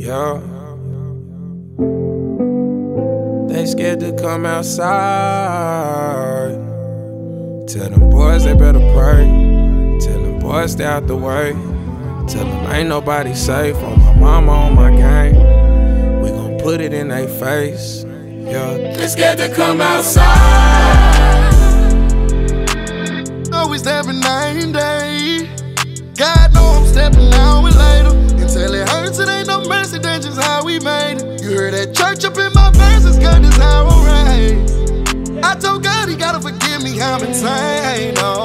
Yeah. They scared to come outside. Tell them boys they better pray. Tell them boys stay out the way. Tell them ain't nobody safe. On my mama, on my gang. We gon' put it in they face. Yeah. They scared to come outside. Always every night and day. God know I'm stepping out with later. Until it hurts, it ain't no mercy, that's just how we made it. You heard that church up in my verses, God, that's how I'm raised. I told God he gotta forgive me, I'm insane, no.